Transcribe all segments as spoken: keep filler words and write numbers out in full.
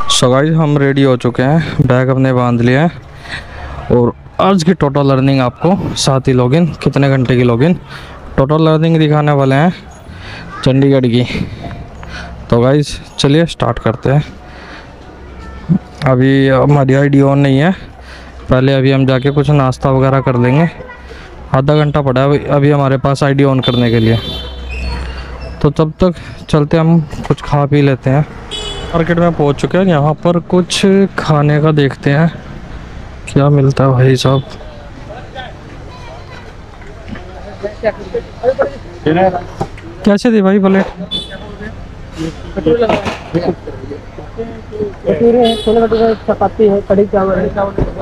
So guys हम ready हो चुके हैं, बैग अपने बांध लिया है और आज की टोटल लर्निंग आपको साथ ही लॉगिन कितने घंटे की लॉगिन टोटल लर्निंग दिखाने वाले हैं चंडीगढ़ की। तो गाइस चलिए स्टार्ट करते हैं। अभी हमारी आईडी ऑन नहीं है, पहले अभी हम जाके कुछ नाश्ता वगैरह कर लेंगे। आधा घंटा पड़ा है अभी हमारे पास आईडी ऑन करने के लिए, तो तब तक चलते हम कुछ खा पी लेते हैं। मार्केट में पहुंच चुके हैं, यहाँ पर कुछ खाने का देखते हैं क्या मिलता है भाई साहब। कैसे दी भाई प्लेट? छोले भटूरे, चपाती है, कढ़ी चावल है,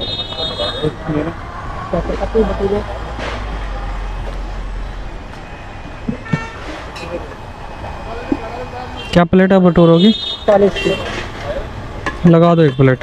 क्या प्लेट है भटूरों की? चालीस की लगा दो एक प्लेट।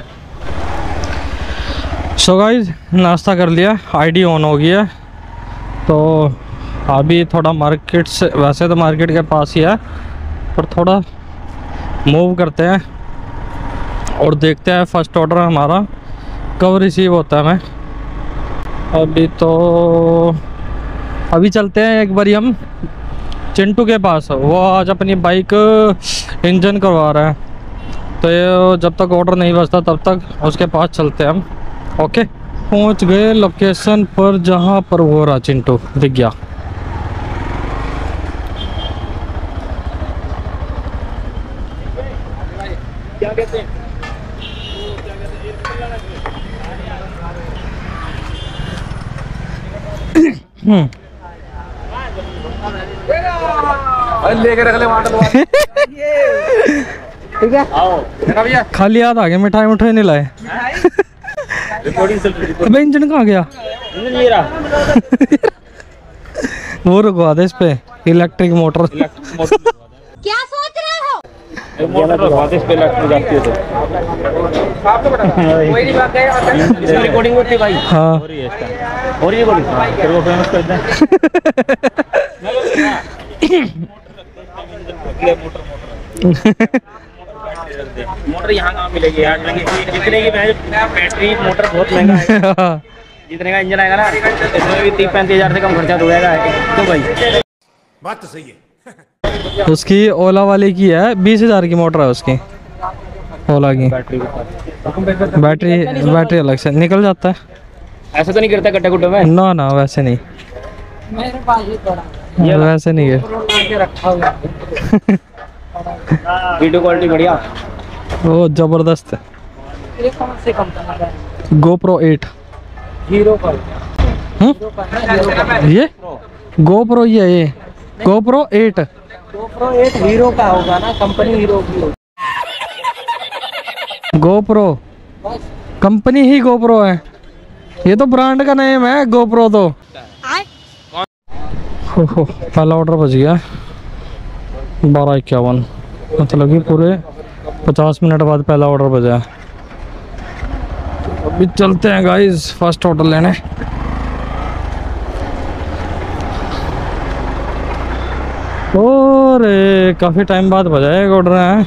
सो गाइस नाश्ता कर लिया, आईडी ऑन हो गई है, तो अभी थोड़ा मार्केट से, वैसे तो मार्केट के पास ही है पर थोड़ा मूव करते हैं और देखते हैं फर्स्ट ऑर्डर हमारा कब रिसीव होता है। मैं अभी तो अभी चलते हैं एक बारी हम चिंटू के पास, वो आज अपनी बाइक इंजन करवा रहा है, तो ये जब तक ऑर्डर नहीं बचता तब तक उसके पास चलते हैं हम। ओके, पहुंच गए लोकेशन पर जहां पर वो रहा चिंटू दिख गया। क्या कहते हैं? हम्म लेके रख ले ठीक है। आओ भैया, खाली याद आ गया, मिठाई मिठाई नहीं लाए। अबे इंजन कहाँ गया? वो रुकवा दे इस पे, इलेक्ट्रिक मोटर। क्या सोच रहे हो? मोटर लगवा दे इस पे, इलेक्ट्रिक जाती है तो कोई नहीं बात है। इसमें रिकॉर्डिंग होती है भाई। हाँ हो रही है इसका, हो रही है रिकॉर्डिंग। फिर वो फेमस कर दें। मोटर यहाँ कहाँ मिलेगी यार? जितने की बैटरी मोटर बहुत महंगा है, जितने का इंजन आएगा ना इसमें भी तीस पैंतीस हजार से कम खर्चा तो होगा। क्यों भाई? बात तो सही है। उसकी ओला वाले की है, बीस हजार की मोटर है उसकी, ओला की। बैटरी बैटरी बैटरी अलग से निकल जाता है। ऐसा तो नहीं करता गड्ढे गुड्ढे में? ना ना वैसे नहीं, मेरे पास ही थोड़ा ये वैसे नहीं है। के रखा हुआ वीडियो क्वालिटी बढ़िया, वो जबरदस्त है। ये कौन से कंपनी का है? GoPro eight. हीरो का। हम्म? हीरो का है, हीरो का। ये गोप्रो ही है, ये GoPro eight. GoPro eight Hero का होगा ना, कंपनी हीरो की होगी। गोप्रो बस कंपनी ही गोप्रो है, ये तो ब्रांड का नेम है गोप्रो। तो हो हो पहला ऑर्डर बच गया बारह इक्यावन, मतलब कि पूरे पचास मिनट बाद पहला ऑर्डर बजा है। तो अभी चलते हैं गाइस फर्स्ट ऑर्डर लेने। और काफ़ी टाइम बाद बजाया एक ऑर्डर है,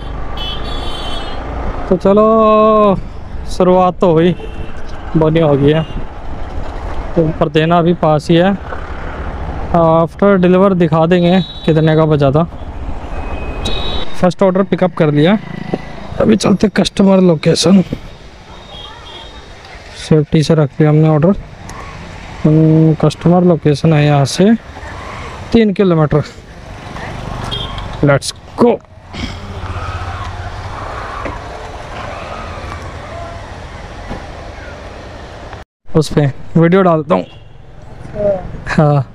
तो चलो शुरुआत तो हुई, बनी हो गई है। तो ऊपर देना अभी पास ही है, आफ्टर डिलीवर दिखा देंगे कितने का बचा था। फर्स्ट ऑर्डर पिकअप कर लिया, अभी चलते कस्टमर लोकेशन। सेफ्टी से रख लिया हमने ऑर्डर। कस्टमर लोकेशन है यहाँ से तीन किलोमीटर। Let's go. उस पे वीडियो डालता हूँ। हाँ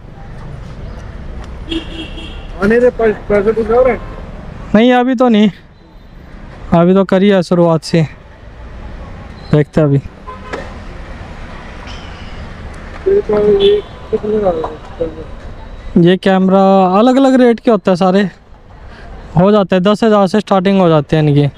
पैसे कुछ और है? नहीं अभी तो नहीं, अभी तो करी है शुरुआत से, देखते अभी। ये कैमरा अलग अलग रेट के होते हैं, सारे हो जाते हैं दस हज़ार से स्टार्टिंग हो जाते हैं इनकी।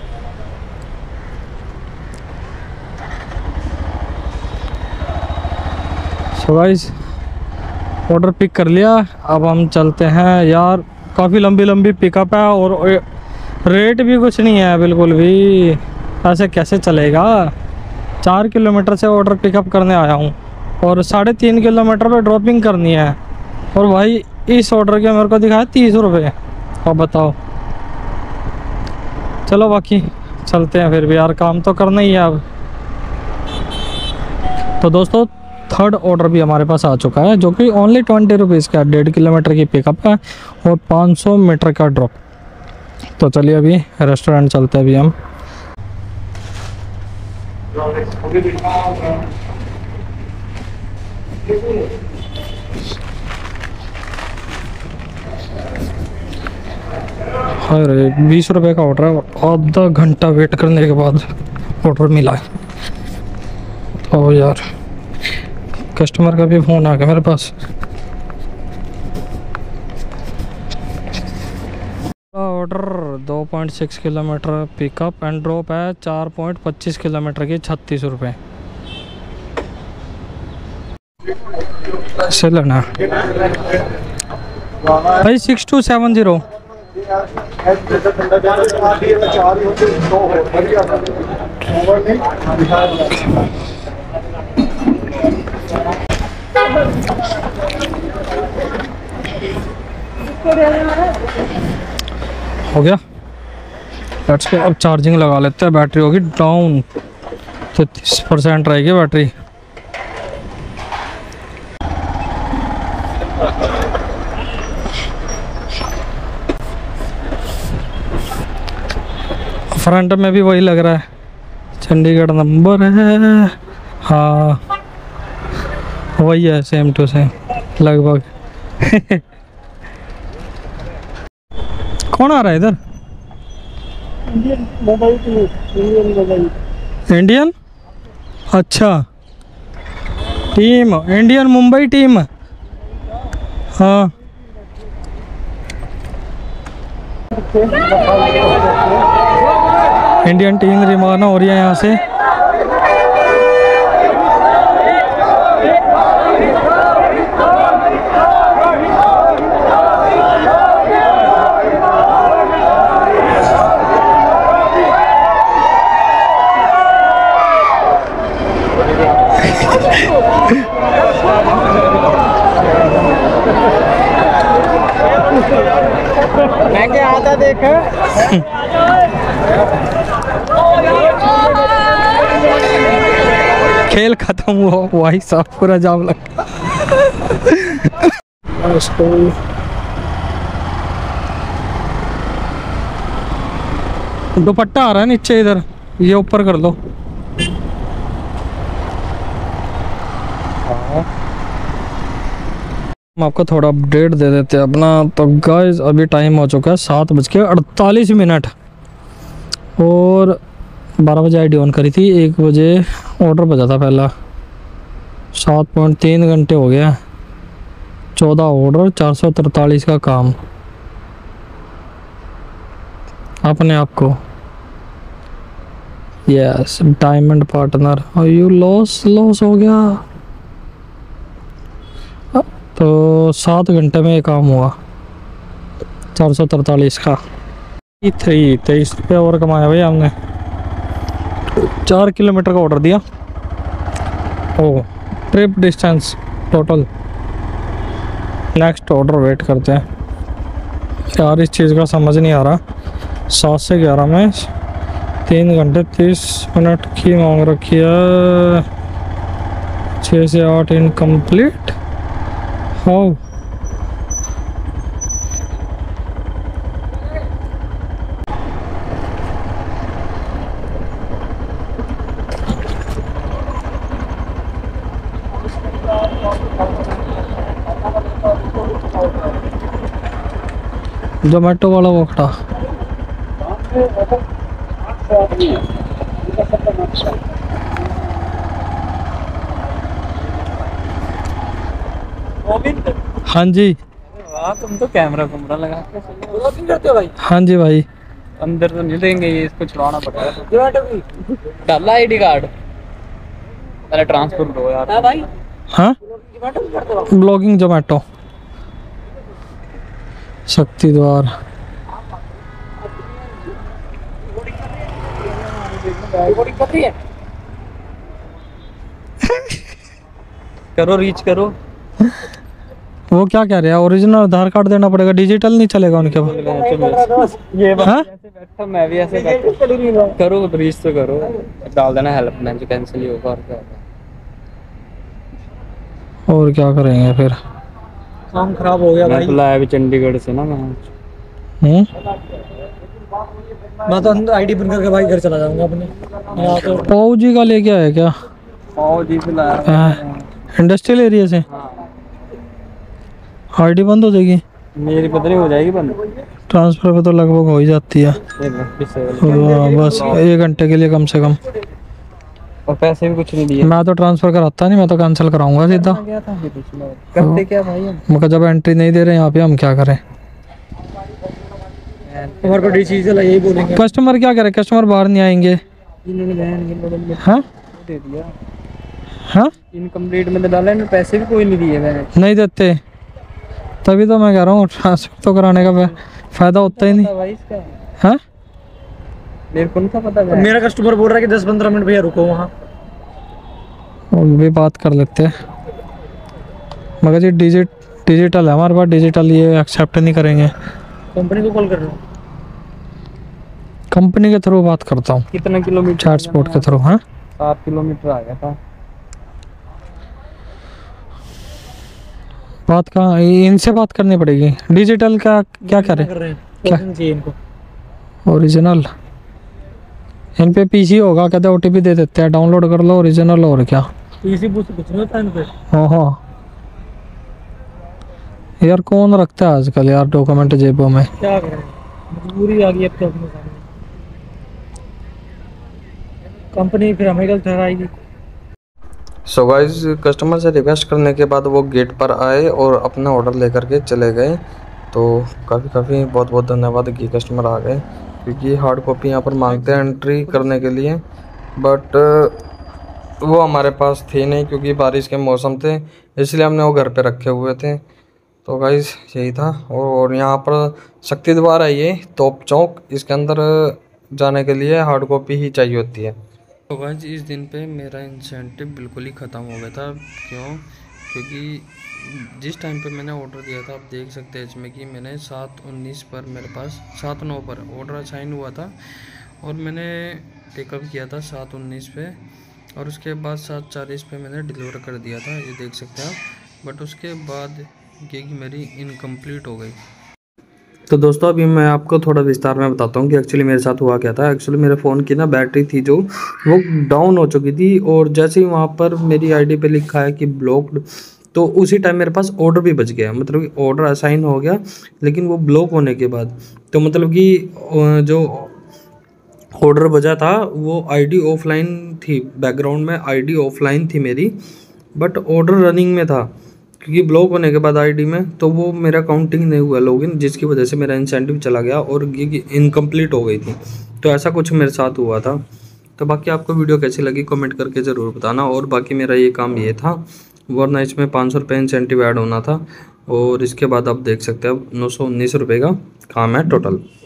सो गाइस ऑर्डर पिक कर लिया, अब हम चलते हैं। यार काफ़ी लंबी लंबी पिकअप है और रेट भी कुछ नहीं है बिल्कुल भी, ऐसे कैसे चलेगा। चार किलोमीटर से ऑर्डर पिकअप करने आया हूँ और साढ़े तीन किलोमीटर पे ड्रॉपिंग करनी है, और भाई इस ऑर्डर के मेरे को दिखाया तीस रुपये। अब बताओ, चलो बाकी चलते हैं फिर भी यार, काम तो करना ही है अब। तो दोस्तों थर्ड ऑर्डर भी हमारे पास आ चुका है, जो कि ओनली ट्वेंटी रुपीज़ का, डेढ़ किलोमीटर की पिकअप है और पाँच सौ मीटर का ड्रॉप। तो चलिए अभी रेस्टोरेंट चलते हैं अभी हम। अरे बीस रुपए का ऑर्डर है, आधा घंटा वेट करने के बाद ऑर्डर मिला है। तो यार कस्टमर का भी फ़ोन आ गया मेरे पास। ऑर्डर दो point six kilometre pickup and drop है, चार पॉइंट पच्चीस किलोमीटर की छत्तीस रुपये। ऐसे लेना भाई, सिक्स टू सेवन ज़ीरो। हो गया, लेट्स गो। अब चार्जिंग लगा लेते हैं, बैटरी होगी डाउन, तैतीस परसेंट रहेगी बैटरी। फ्रंट में भी वही लग रहा है, चंडीगढ़ नंबर है। हाँ वही है, सेम टू सेम लगभग। कौन आ रहा है इधर? इंडियन, अच्छा टीम, इंडियन मुंबई टीम। हाँ इंडियन टीम रवाना हो रही है यहाँ से। मैं क्या आता देखा। खेल खत्म हुआ भाई साहब, पूरा जाम लगा। दुपट्टा आ रहा है नीचे, इधर ये ऊपर कर लो। हम आपको थोड़ा अपडेट दे देते हैं अपना। तो गाइस अभी टाइम हो चुका है सात बज के अड़तालीस मिनट और बारह बजे आईडी ऑन करी थी, एक बजे ऑर्डर बजा था पहला। सात पॉइंट तीन घंटे हो गया, चौदह ऑर्डर, चार सौ तरतालीस का काम अपने आप को। यस डायमंड पार्टनर, और यू लॉस लॉस हो गया। तो सात घंटे में ये काम हुआ, चार सौ तरतालीस का। थ्री तेईस रुपये और कमाया भाई हमने। चार किलोमीटर का ऑर्डर दिया। Oh trip distance total. Next order wait करते हैं यार, इस चीज़ का समझ नहीं आ रहा। सात से ग्यारह में तीन घंटे तीस मिनट की मांग रखी है, छः से आठ इनकम्प्लीट। हाउ जोमेटो वाला वो खड़ा। हाँ जी, वाह तुम तो कैमरा कैमरा लगा के ब्लॉगिंग करते हो भाई। हाँ जी भाई, अंदर तो नहीं देंगे ये, इसको छुड़ाना पड़ेगा। डाला आईडी कार्ड, पहले ट्रांसफर करो यार। हाँ भाई, हाँ ब्लॉगिंग जोमेटो शक्ति द्वार। रिकॉर्डिंग कर रही है। करो रीच करो। वो क्या कह रहे हैं, ओरिजिनल आधार कार्ड देना पड़ेगा, डिजिटल नहीं चलेगा उनके पास? ये हाँ? ऐसे बैठा, मैं भी ऐसे बैठा। करो रीच तो करो, डाल देना हेल्प में जो कैंसिल ही होगा। और क्या और क्या करेंगे फिर? काम खराब हो गया भाई। मैं लाया भी चंडीगढ़ से ना, मैं हम्म मैं तो आईडी बन करके भाई घर चला जाऊंगा अपने। तो पाऊ जी का लेके आया क्या? पाओ जी से लाया इंडस्ट्रियल एरिया से? आईडी बंद हो जाएगी मेरी, पता नहीं हो जाएगी बंद। ट्रांसफर पे तो लगभग हो ही जाती है। हाँ, बस एक घंटे के लिए कम से कम। और पैसे भी कुछ नहीं दिए। मैं तो ट्रांसफर कराता नहीं, मैं तो कैंसिल कराऊंगा सीधा। करते क्या भाई हम? मगर जब एंट्री नहीं दे रहे यहाँ पे, हम क्या करें? हमारे को डिसीजन यही बोलेंगे। कस्टमर क्या करे, कस्टमर बाहर नहीं आएंगे। हाँ दे दिया हाँ, इनकम्प्लीट में तो डाला है, पैसे भी कोई नहीं दिए मैंने। नहीं देते, तभी तो मैं कह रहा हूँ ट्रांसफर तो कराने का फायदा होता ही नहीं। भाई इसका हाँ, मेरे को नहीं था पता। मेरा कस्टमर बोल रहा है कि दस पंद्रह मिनट भैया रुको वहाँ। भी बात कर लेते हैं, मगर जी डिजिट डिजिटल है हमारे पास, डिजिटल ये एक्सेप्ट नहीं करेंगे। कंपनी को कॉल कर रहा हूँ, कंपनी के थ्रू बात करता हूँ, कितना किलोमीटर? चैट स्पॉट के थ्रू। हाँ, सात किलोमीटर आ गया था। बात कहाँ, इनसे बात करनी पड़ेगी। डिजिटल का क्या करें? क्या चाहिए इनको? ओरिजिनल इन पे पीसी होगा, कहते ओटीपी दे देते हैं, डाउनलोड कर लो ओरिजिनल। और क्या पीसी कुछ नहीं होता इन पे। हाँ हाँ यार, कौन रखता है आजकल यार डॉक्यूमेंट जेबों में? क्या करें, मजबूरी आ गई अब तो अपने सामने। कंपनी फिर हमें गलत ठहराएगी। सो गाइस, कस्टमर से रिक्वेस्ट करने के बाद वो गेट पर आए और अपना ऑर्डर लेकर के चले गए। तो काफ़ी काफ़ी बहुत बहुत धन्यवाद कि कस्टमर आ गए, क्योंकि हार्ड कॉपी यहाँ पर मांगते हैं एंट्री करने के लिए, बट वो हमारे पास थी नहीं क्योंकि बारिश के मौसम थे, इसलिए हमने वो घर पे रखे हुए थे। तो गाइस यही था। और यहाँ पर शक्ति द्वार है ये तोप चौक, इसके अंदर जाने के लिए हार्ड कॉपी ही चाहिए होती है। तो गाइस इस दिन पे मेरा इंसेंटिव बिल्कुल ही ख़त्म हो गया था। क्यों? क्योंकि जिस टाइम पे मैंने ऑर्डर दिया था, आप देख सकते हैं इसमें कि मैंने सात उन्नीस पर मेरे पास सात नौ पर ऑर्डर असाइन हुआ था और मैंने पिकअप किया था सात उन्नीस पे, और उसके बाद सात चालीस पे मैंने डिलीवर कर दिया था, ये देख सकते हैं आप। बट उसके बाद गिग मेरी इनकम्प्लीट हो गई। तो दोस्तों अभी मैं आपको थोड़ा विस्तार में बताता हूँ कि एक्चुअली मेरे साथ हुआ क्या था। एक्चुअली मेरे फ़ोन की ना बैटरी थी जो वो डाउन हो चुकी थी, और जैसे ही वहाँ पर मेरी आईडी पे लिखा है कि ब्लॉक्ड, तो उसी टाइम मेरे पास ऑर्डर भी बच गया। मतलब कि ऑर्डर असाइन हो गया, लेकिन वो ब्लॉक होने के बाद तो मतलब कि जो ऑर्डर बचा था वो आईडी ऑफलाइन थी, बैकग्राउंड में आईडी ऑफलाइन थी मेरी, बट ऑर्डर रनिंग में था। क्योंकि ब्लॉक होने के बाद आईडी में तो वो मेरा काउंटिंग नहीं हुआ लॉगिन, जिसकी वजह से मेरा इंसेंटिव चला गया और गिग इनकम्प्लीट हो गई थी। तो ऐसा कुछ मेरे साथ हुआ था। तो बाकी आपको वीडियो कैसी लगी कमेंट करके ज़रूर बताना। और बाकी मेरा ये काम ये था, वरना इसमें पाँच सौ रुपये इंसेंटिव ऐड होना था, और इसके बाद आप देख सकते हैं अब नौ सौ उन्नीस रुपये का काम है टोटल।